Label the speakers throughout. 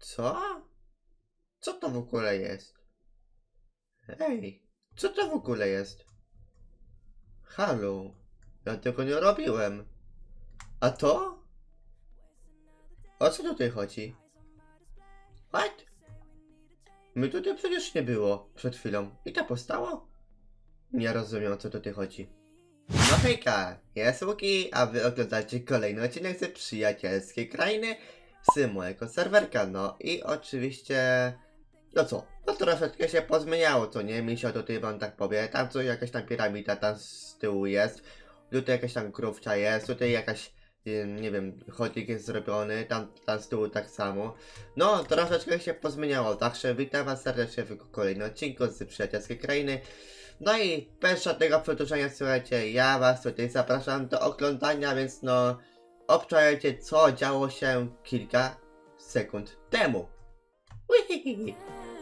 Speaker 1: Co? Co to w ogóle jest? Ej, co to w ogóle jest? Halo, ja tego nie robiłem. A to? O co tutaj chodzi? What? My tutaj przecież nie było przed chwilą. I to powstało? Nie rozumiem, o co tutaj chodzi. No hejka, ja jest Łuki, a wy oglądacie kolejny odcinek ze przyjacielskiej krainy z mojego serwerka. No i oczywiście... No co? No troszeczkę się pozmieniało, co nie? Misio tutaj wam tak powie. Tam coś, jakaś tam piramida tam z tyłu jest. Tutaj jakaś tam krówcia jest. Tutaj jakaś, nie wiem, chodnik jest zrobiony. Tam z tyłu tak samo. No, troszeczkę się pozmieniało. Także witam was serdecznie w kolejnym odcinku z przyjacielskiej krainy. No i bez żadnego przedłużenia, słuchajcie, ja was tutaj zapraszam do oglądania, więc no, obczajcie, co działo się kilka sekund temu. Uhihihi.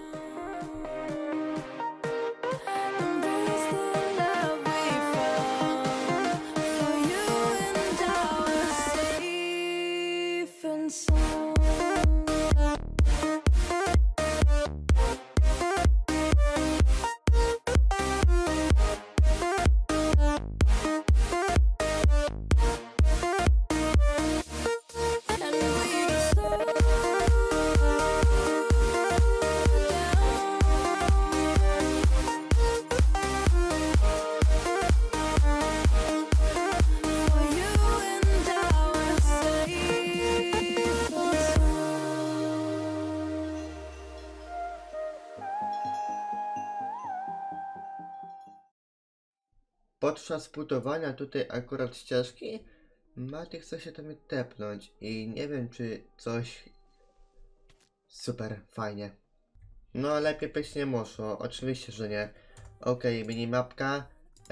Speaker 1: Podczas budowania tutaj akurat ścieżki Mati chce się do mnie tepnąć i nie wiem czy coś super fajnie. No lepiej być nie muszło, oczywiście, że nie. Okej, minimapka,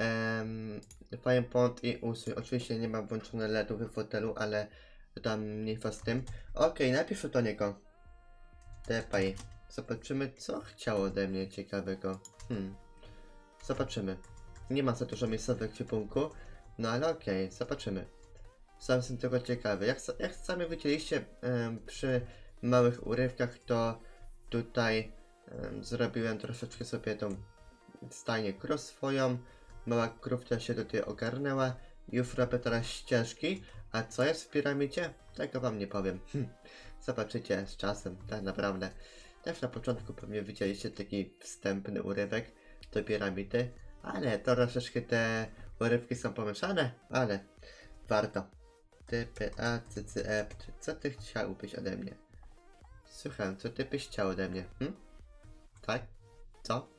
Speaker 1: fajny pont i usuń. Oczywiście nie mam włączone LEDów w fotelu, ale tam mniejsza z tym. Okej, najpierw do niego. Tepaj. Zobaczymy co chciał ode mnie ciekawego. Zobaczymy. Nie ma za dużo miejsca w ekwipunku, no ale okej, zobaczymy. Sam jestem tego ciekawy. Jak sami widzieliście przy małych urywkach, to tutaj zrobiłem troszeczkę sobie tą stajnię krów swoją. Mała krówka się tutaj ogarnęła. Już robię teraz ścieżki. A co jest w piramidzie? Tego wam nie powiem. Zobaczycie z czasem, tak naprawdę. Też na początku pewnie widzieliście taki wstępny urywek do piramidy. Ale troszeczkę te urywki są pomieszane, ale warto. Typy A, CCE, co ty chciałbyś ode mnie? Słucham, co ty byś chciał ode mnie? Tak? Co?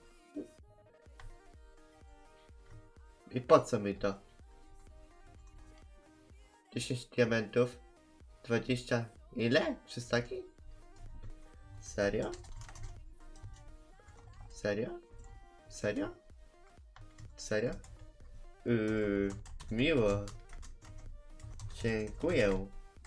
Speaker 1: I po co mi to? 10 diamentów? 20... Ile? 300? Serio? Serio? Serio? Serio? Miło. Dziękuję.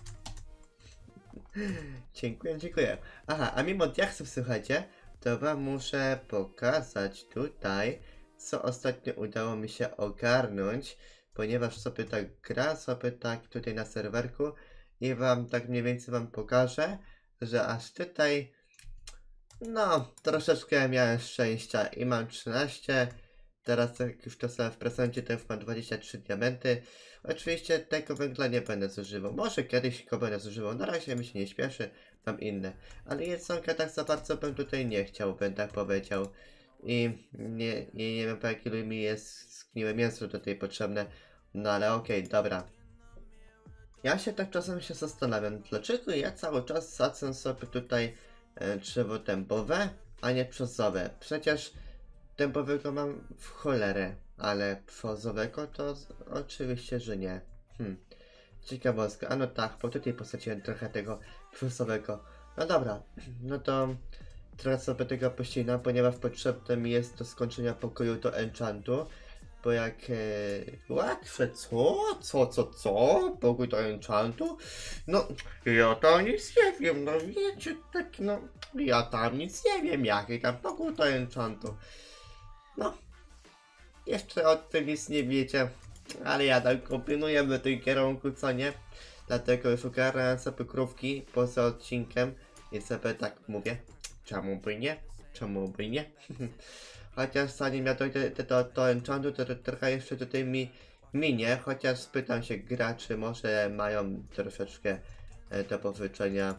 Speaker 1: Dziękuję. Aha, a mimo diaksów, słuchajcie, to wam muszę pokazać tutaj, co ostatnio udało mi się ogarnąć, ponieważ sobie tak gra, sobie tak tutaj na serwerku i wam tak mniej więcej wam pokażę, że aż tutaj, no, troszeczkę miałem szczęścia i mam 13. Teraz jak już to sobie w prezencie, to już mam 23 diamenty. Oczywiście tego węgla nie będę zużywał. Może kiedyś go będę zużywał. Na razie mi się nie śpieszy. Mam inne. Ale jedzonka tak za bardzo bym tutaj nie chciał, bym tak powiedział. I nie wiem po jak ilu mi jest zgniłe mięso tutaj potrzebne. No ale okej, dobra. Ja się tak czasem się zastanawiam, dlaczego ja cały czas sadzę sobie tutaj drzewo dębowe, a nie brzozowe. Przecież dębowego mam w cholerę, ale brzozowego to oczywiście, że nie. Ciekawostka, a no tak, bo tutaj posadziłem trochę tego brzozowego. No dobra, no to trochę sobie tego pościnam, ponieważ potrzebne mi jest do skończenia pokoju do enchantu. Bo jak... łatwe, co? Pokój do enchantu? No, ja tam nic nie wiem, no wiecie, tak no... Ja tam nic nie wiem, jaki tam pokój do enchantu. No, jeszcze o tym nic nie wiecie, ale ja tak kombinuję w tym kierunku, co nie? Dlatego już ogarnąłem sobie krówki poza odcinkiem I sobie tak mówię, czemu by nie? Czemu by nie? Chociaż zanim ja dojdę do enchantu, to trochę jeszcze tutaj mi minie, chociaż spytam się graczy, może mają troszeczkę do pożyczenia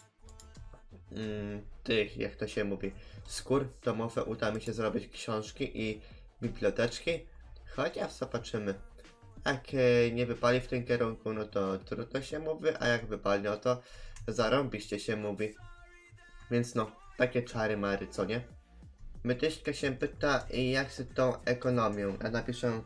Speaker 1: tych, jak to się mówi, skór, to może uda mi się zrobić książki i biblioteczki, chociaż zobaczymy. Jak nie wypali w tym kierunku, no to trudno się mówi, a jak wypali, no to zarąbiście się mówi. Więc no, takie czary mary, co nie? Mytyśka się pyta, jak z tą ekonomią. Ja napiszę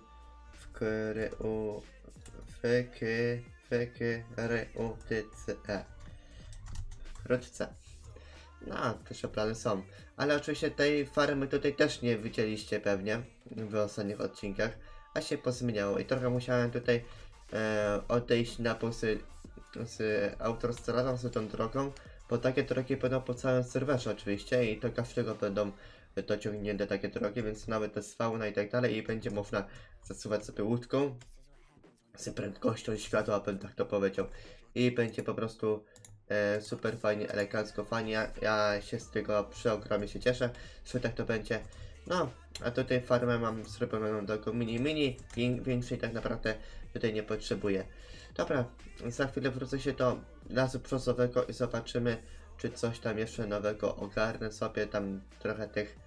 Speaker 1: wkrótce. No, proszę, plany są. Ale oczywiście tej farmy tutaj też nie widzieliście pewnie w ostatnich odcinkach, a się pozmieniało i trochę musiałem tutaj odejść na pół z autostradą, z tą drogą, bo takie drogi będą po całym serwerze oczywiście i to każdego będą dociągnięte takie drogi, więc nawet to jest fauna i tak dalej i będzie można zasuwać sobie łódką z prędkością światła, bym tak to powiedział, i będzie po prostu super fajnie, elegancko, fajnie. Ja się z tego przeogromnie się cieszę, że tak to będzie. No, a tutaj farmę mam zrobioną taką mini, większej tak naprawdę tutaj nie potrzebuję. Dobra, za chwilę wrócę się do lasu brzozowego i zobaczymy, czy coś tam jeszcze nowego ogarnę sobie, tam trochę tych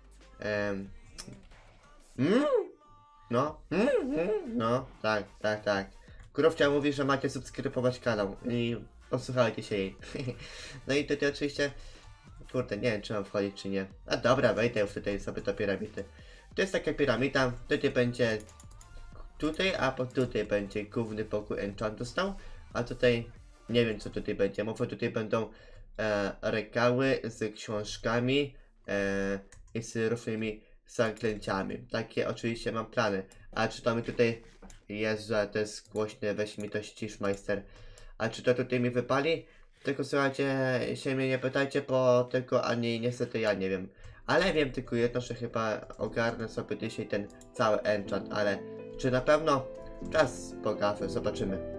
Speaker 1: no, tak. Krówcia mówi, że macie subskrybować kanał i posłuchajcie się jej. No i tutaj oczywiście, kurde, nie wiem, czy mam wchodzić, czy nie. A dobra, wejdę już tutaj sobie do piramidy. To jest taka piramida, tutaj będzie a tutaj będzie główny pokój enchantu stał, a tutaj nie wiem, co tutaj będzie. Może tutaj będą regały z książkami i z różnymi zaklęciami. Takie oczywiście mam plany. A czy to mi tutaj jest, że to jest głośne, weź mi to ścisz, majster. A czy to tutaj mi wypali? Tylko słuchajcie, się mnie nie pytajcie, bo tylko ani niestety ja nie wiem. Ale wiem tylko jedno, że chyba ogarnę sobie dzisiaj ten cały enchant, ale czy na pewno? Czas pokażę, zobaczymy.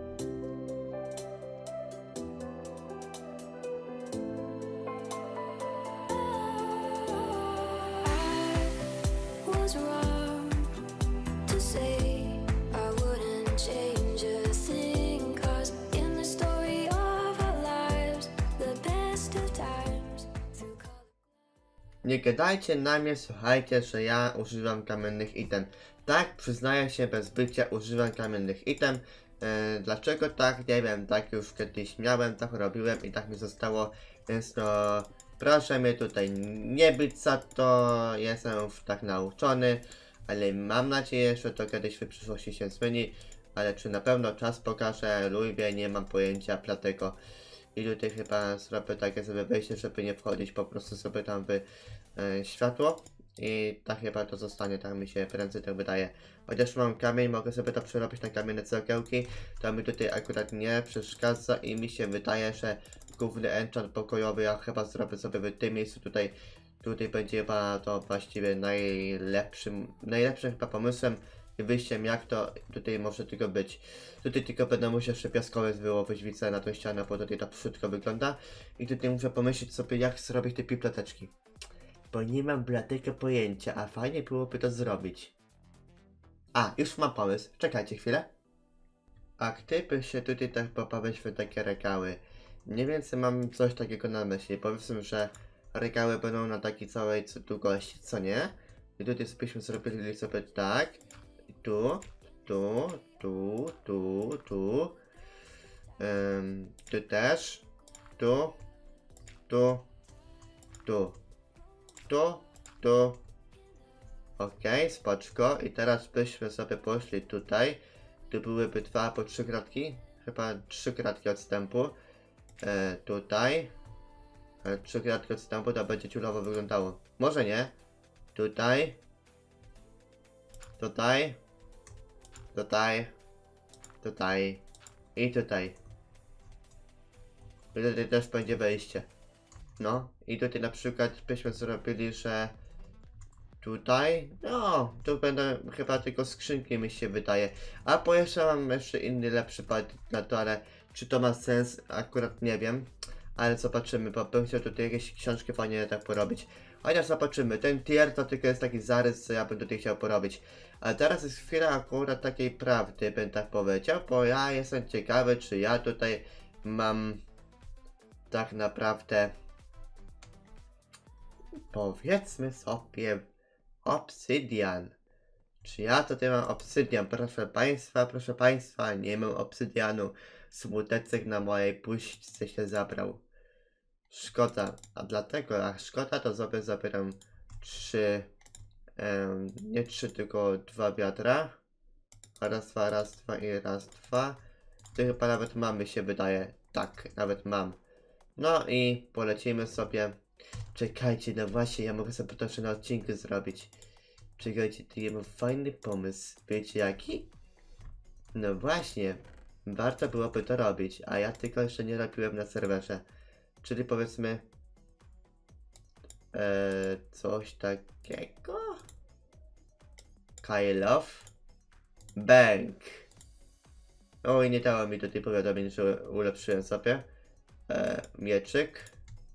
Speaker 1: Nie gadajcie na mnie, słuchajcie, że ja używam kamiennych item. Tak, przyznaję się bez bycia, używam kamiennych item. Dlaczego tak? Nie wiem, tak już kiedyś miałem, tak robiłem i tak mi zostało, więc no proszę mnie tutaj nie być za to, jestem już tak nauczony, ale mam nadzieję, że to kiedyś w przyszłości się zmieni, ale czy na pewno czas pokaże, lubię, nie mam pojęcia, dlatego. I tutaj chyba zrobię takie sobie wejście, żeby nie wchodzić po prostu sobie tam w światło. I tak chyba to zostanie, tak mi się prędzej tak wydaje. Chociaż mam kamień, mogę sobie to przerobić na kamienne cegiełki. To mi tutaj akurat nie przeszkadza i mi się wydaje, że główny enchant pokojowy ja chyba zrobię sobie w tym miejscu tutaj. Tutaj będzie chyba to właściwie najlepszym chyba pomysłem i wyjściem, jak to tutaj może tylko być. Tutaj tylko będę musiał jeszcze piaskowiec wyłowić, widzę na tą ścianę, bo tutaj to brzydko wygląda. I tutaj muszę pomyśleć sobie, jak zrobić te biblioteczki. Bo nie mam bladego pojęcia, a fajnie byłoby to zrobić. A, już mam pomysł, czekajcie chwilę. A gdyby się tutaj tak popawić w takie regały, mniej więcej mam coś takiego na myśli. Powiedzmy, że regały będą na takiej całej długości, co nie? I tutaj byśmy zrobili sobie tak. Tu. Tu też. Tu. Okej, spoczko. I teraz byśmy sobie poszli tutaj. Tu byłyby 2 albo 3 kratki. Chyba 3 kratki odstępu. Tutaj. 3 kratki odstępu, to będzie ciulowo wyglądało. Może nie. Tutaj. I tutaj. I tutaj też będzie wejście. No, i tutaj na przykład byśmy zrobili, że tutaj, no, tu będą chyba tylko skrzynki, mi się wydaje. A po jeszcze mam jeszcze inny lepszy patent na to, ale czy to ma sens, akurat nie wiem. Ale zobaczymy, bo bym chciał tutaj jakieś książki fajnie tak porobić. Chociaż zobaczymy, ten tier to tylko jest taki zarys, co ja bym tutaj chciał porobić. Ale teraz jest chwila akurat takiej prawdy, bym tak powiedział, bo ja jestem ciekawy, czy ja tutaj mam tak naprawdę, powiedzmy sobie, obsydian. Czy ja tutaj mam obsydian? Proszę państwa, nie mam obsydianu. Smuteczek na mojej puszce się zabrał. Szkoda, a dlatego, jak szkoda, to sobie zabieram 3, nie 3, tylko 2 wiadra. Raz, dwa i raz, dwa. To chyba nawet mam, mi się wydaje. Tak, nawet mam. No i polecimy sobie. Czekajcie, no właśnie, ja mogę sobie to jeszcze na odcinku zrobić. Czekajcie, tu ja mam fajny pomysł. Wiecie jaki? No właśnie, warto byłoby to robić, a ja tylko jeszcze nie robiłem na serwerze. Czyli powiedzmy coś takiego. Kind of Bank. Oj, nie dało mi do tej powiadomień, że ulepszyłem sobie. Mieczyk.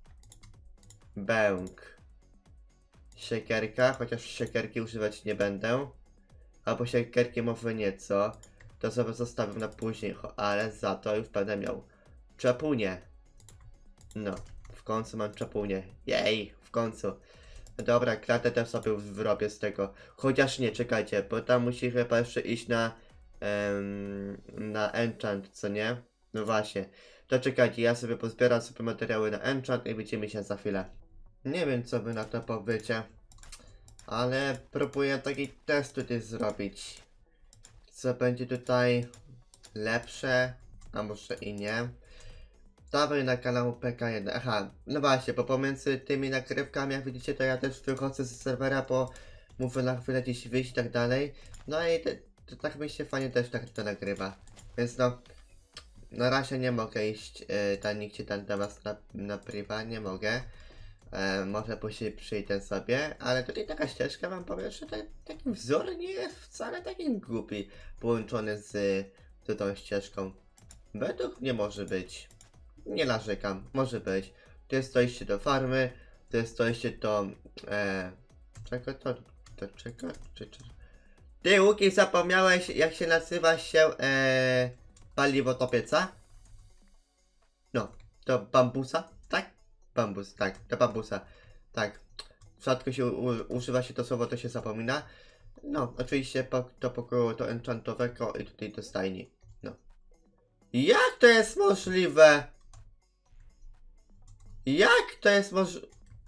Speaker 1: Bank. Siekierka, chociaż siekierki używać nie będę. Albo siekierki może nieco. To sobie zostawię na później, ale za to już będę miał czapunię. No, w końcu mam czapunię. Jej, w końcu. Dobra, klatę też sobie wyrobię z tego. Chociaż nie, czekajcie, bo tam musi chyba jeszcze iść na enchant, co nie? No właśnie. To czekajcie, ja sobie pozbieram sobie materiały na enchant i widzimy się za chwilę. Nie wiem, co wy na to powiecie, ale próbuję taki test tutaj zrobić. Co będzie tutaj lepsze, a może i nie. Dawaj na kanał PK1. Aha, no właśnie, bo pomiędzy tymi nagrywkami, jak widzicie, to ja też wychodzę z serwera, bo muszę na chwilę gdzieś wyjść i tak dalej. No i to tak mi się fajnie też tak to nagrywa. Więc no, na razie nie mogę iść tam nigdzie tam do was na priwa, nie mogę. Może później przyjdę sobie, ale tutaj taka ścieżka wam powiem, że taki wzór nie jest wcale taki głupi połączony z tą ścieżką. Według mnie może być. Nie narzekam, może być. To jest dojście do farmy, to jest dojście do... czego to... czego? Ty, Łuki, zapomniałeś, jak się nazywa się paliwo do pieca? No, to bambusa, tak? Bambus, tak, do bambusa, tak. Rzadko się używa się to słowo, to się zapomina. No, oczywiście to pokoju do enchantowego i tutaj do stajni. No. Jak to jest możliwe? Jak to jest możliwe?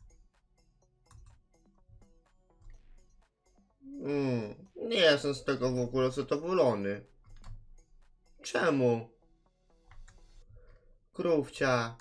Speaker 1: Nie jestem z tego w ogóle zadowolony. Czemu? Krówcia.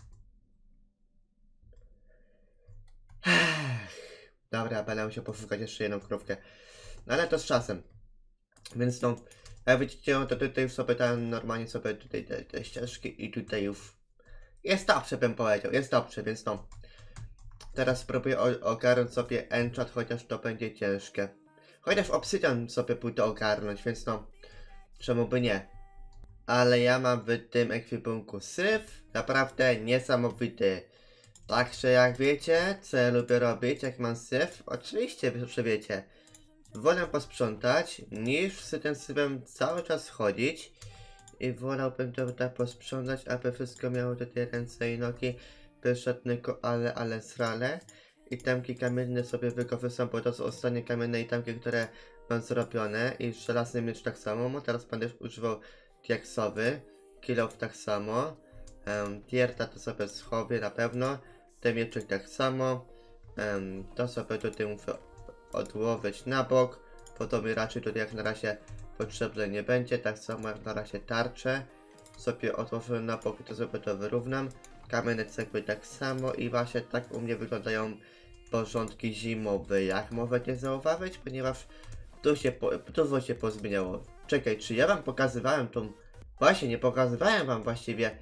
Speaker 1: Dobra, będę musiał poszukać jeszcze jedną krówkę. No ale to z czasem. Więc no, jak widzicie, to tutaj już sobie tam normalnie sobie tutaj te ścieżki i tutaj już jest dobrze, bym powiedział, jest dobrze, więc no. Teraz spróbuję ogarnąć sobie enchant, chociaż to będzie ciężkie. Chociaż obsydian sobie pójdę ogarnąć, więc no, czemu by nie. Ale ja mam w tym ekwipunku syf, naprawdę niesamowity. Także jak wiecie, co ja lubię robić, jak mam syf, oczywiście że wiecie. Wolę posprzątać, niż z tym syfem cały czas chodzić. I wolałbym to tak posprzątać, aby wszystko miało tutaj ręce i nogi, bez żadnego ale srale. I tamki kamienne sobie wykorzystam, bo to są ostatnie kamienne i tamki, które mam zrobione. I żelazny miecz tak samo, teraz będę używał diaksowy, kilof tak samo. Tierta to sobie schowię na pewno, ten mieczek tak samo. To sobie tutaj muszę odłożyć na bok, bo to mi raczej tutaj jak na razie potrzebne nie będzie, tak samo jak na razie tarczę sobie odłożę na bok i to sobie to wyrównam. Kamienne cegły tak samo i właśnie tak u mnie wyglądają porządki zimowe, jak możecie zauważyć, ponieważ dużo się pozmieniało. Czekaj, czy ja wam pokazywałem tą... Właśnie, nie pokazywałem wam właściwie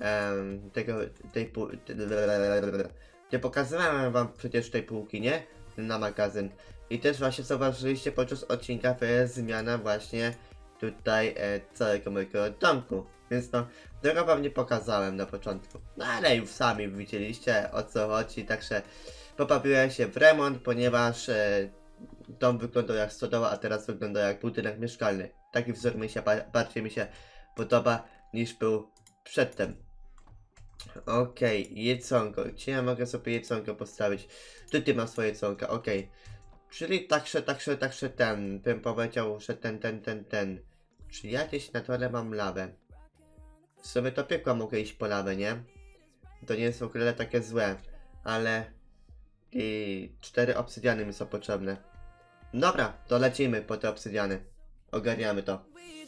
Speaker 1: nie pokazywałem wam przecież tej półki, nie? Na magazyn. I też właśnie zauważyliście podczas odcinka, to jest zmiana właśnie tutaj całego mojego domku. Więc no, tego wam nie pokazałem na początku. No ale już sami widzieliście o co chodzi, także pobawiłem się w remont, ponieważ dom wyglądał jak stodoła, a teraz wygląda jak budynek mieszkalny. Taki wzór bardziej mi się podoba niż był przedtem. Okej, jedzonko. Gdzie ja mogę sobie jedzonko postawić? Tutaj mam swoje jedzonko, okej. Czyli także ten, bym powiedział, że ten. Czy ja gdzieś na dole mam lawę? W sumie to piekła mogę iść po lawę, nie? To nie jest w ogóle takie złe, ale... I 4 obsydiany mi są potrzebne. Dobra, to lecimy po te obsydiany. Ogarniamy to.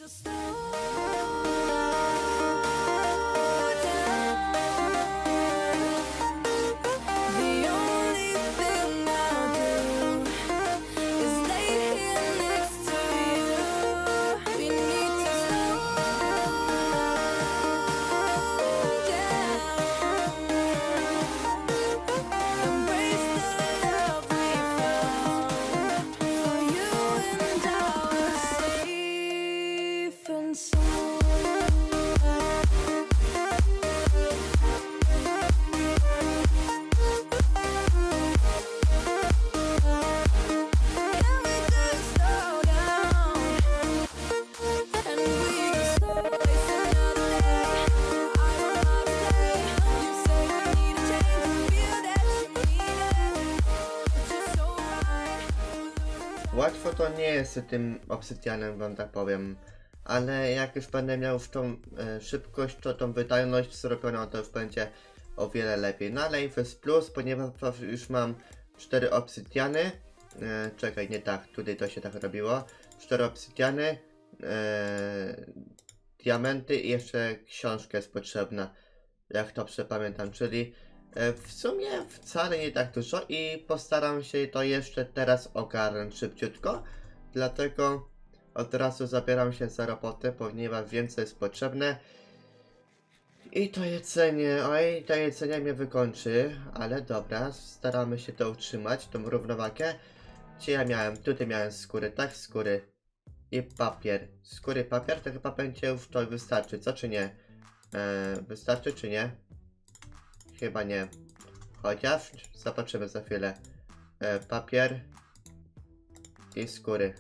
Speaker 1: Łatwo to nie jest z tym obsydianem, wam tak powiem. Ale jak już będę miał w tą szybkość, to tą wydajność zrobioną, to już będzie o wiele lepiej. No ale jest plus, ponieważ już mam 4 obsydiany. Czekaj, nie tak, tutaj to się tak robiło. 4 obsydiany, diamenty i jeszcze książka jest potrzebna. Jak dobrze pamiętam, czyli w sumie wcale nie tak dużo i postaram się to jeszcze teraz ogarnąć szybciutko. Dlatego od razu zabieram się za robotę, ponieważ więcej jest potrzebne. I to jedzenie mnie wykończy, ale dobra, staramy się to utrzymać, tą równowagę. Gdzie ja miałem? Tutaj miałem skóry, tak? Skóry. I papier. Skóry, papier, to chyba będzie już to wystarczy, co czy nie? Wystarczy czy nie? Chyba nie. Chociaż zobaczymy za chwilę. Papier i skóry.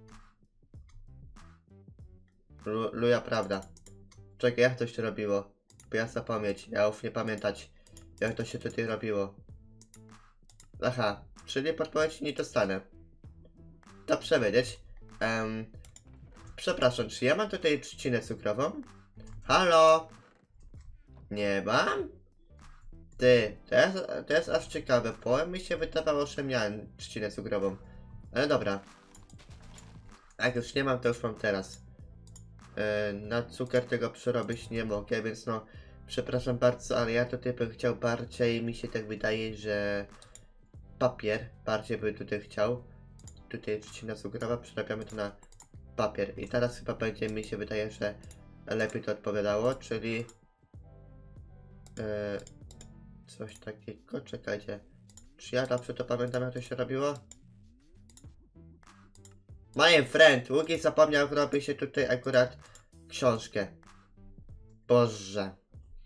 Speaker 1: Luja prawda. Czekaj, jak to się robiło? By ja zapomnieć, ja już nie pamiętać, jak to się tutaj robiło. Aha, czyli podpowiedzi nie dostanę. Dobrze wiedzieć. Przepraszam, czy ja mam tutaj trzcinę cukrową? Halo? Nie mam? Ty, to jest aż ciekawe, bo mi się wydawało, że miałem trzcinę cukrową. Ale dobra. Jak już nie mam, to już mam teraz. Na cukier tego przerobić nie mogę, więc no... Przepraszam bardzo, ale ja tutaj bym chciał bardziej, mi się tak wydaje, że... Papier, bardziej bym tutaj chciał. Tutaj trzcina cukrowa, przerabiamy to na papier. I teraz chyba będzie, mi się wydaje, że lepiej to odpowiadało, czyli... coś takiego, czekajcie. Czy ja dobrze to pamiętam, jak to się robiło? My friend, Łuki zapomniał, robi się tutaj akurat książkę. Boże.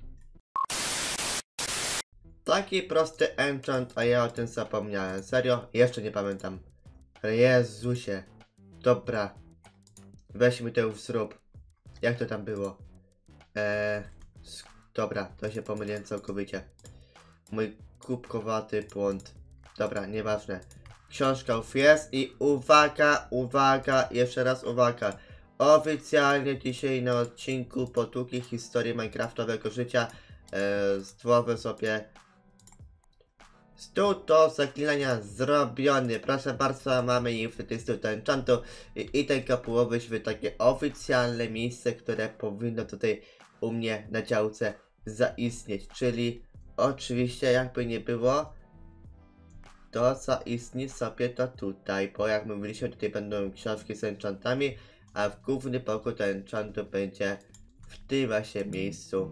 Speaker 1: Taki prosty enchant, a ja o tym zapomniałem. Serio? Jeszcze nie pamiętam. Jezusie. Dobra. Weź mi to już zrób. Jak to tam było? Dobra, to się pomyliłem całkowicie. Mój kubkowaty błąd. Dobra, nieważne. Książka już jest i uwaga, jeszcze raz uwaga. Oficjalnie dzisiaj na odcinku Potłuki historii Minecraftowego życia zdrowy sobie stół do zaklinania zrobiony. Proszę bardzo, mamy i wtedy stół do enchantu i ten kapułowy w takie oficjalne miejsce, które powinno tutaj u mnie na działce zaistnieć, czyli oczywiście jakby nie było, to zaistni sobie to tutaj, bo jak mówiliśmy, tutaj będą książki z enchantami, a w główny pokój do enchantu będzie w tym właśnie miejscu.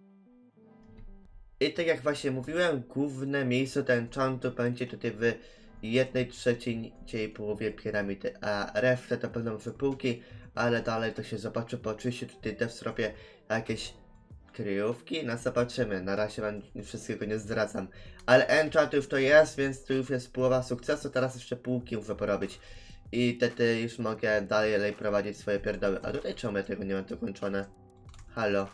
Speaker 1: I tak jak właśnie mówiłem, główne miejsce do enchantu będzie tutaj w 1/3 połowie piramidy, a resztę to będą wypółki, ale dalej to się zobaczy po oczywiście tutaj też zrobię jakieś kryjówki, no zobaczymy, na razie wam wszystkiego nie zdradzam, ale enchant już to jest, więc tu już jest połowa sukcesu, teraz jeszcze półki muszę porobić i wtedy już mogę dalej prowadzić swoje pierdoły, a tutaj czemu ja tego nie mam dokończone? Halo?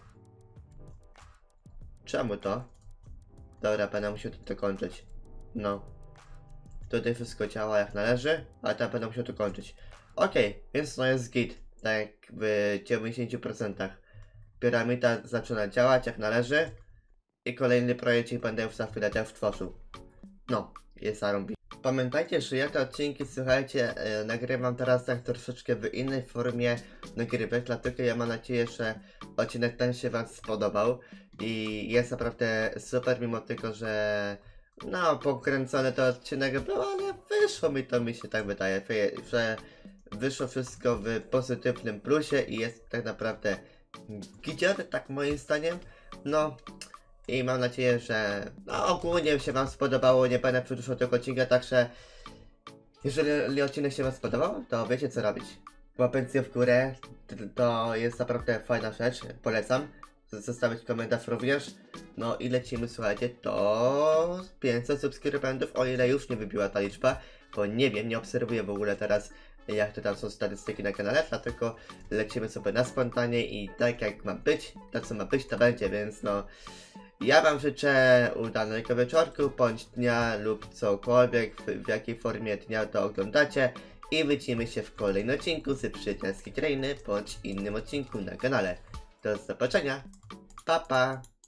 Speaker 1: Czemu to? Dobra, będę musiał to dokończyć. No. Tutaj wszystko działa jak należy, ale tam będę musiał to kończyć. Okej, więc to jest git. Tak w 90%. Piramida zaczyna działać jak należy. I kolejny projekcik będę już za chwilę też tworzył. No, jest zarąbi. Pamiętajcie, że ja te odcinki, słuchajcie, nagrywam teraz tak troszeczkę w innej formie nagrywek, dlatego ja mam nadzieję, że odcinek ten się wam spodobał. I jest naprawdę super, mimo tego, że no, pokręcony to odcinek był, ale wyszło mi się tak wydaje, że wyszło wszystko w pozytywnym plusie i jest tak naprawdę gitiory, tak moim zdaniem. No i mam nadzieję, że no, ogólnie się wam spodobało, nie będę przedłużał tego odcinka, także jeżeli odcinek się wam spodobał, to wiecie co robić. Łapęcie w górę, to jest naprawdę fajna rzecz, polecam. Zostawić komentarz również. No i lecimy, słuchajcie, do 500 subskrybentów, o ile już nie wybiła ta liczba, bo nie wiem, nie obserwuję w ogóle teraz, jak to tam są statystyki na kanale, dlatego lecimy sobie na spontanie i tak jak ma być, to co ma być, to będzie, więc no, ja wam życzę udanego wieczorku, bądź dnia lub cokolwiek, w jakiej formie dnia to oglądacie i widzimy się w kolejnym odcinku z przyjacielskiej krainy, bądź innym odcinku na kanale. Do zobaczenia, pa pa!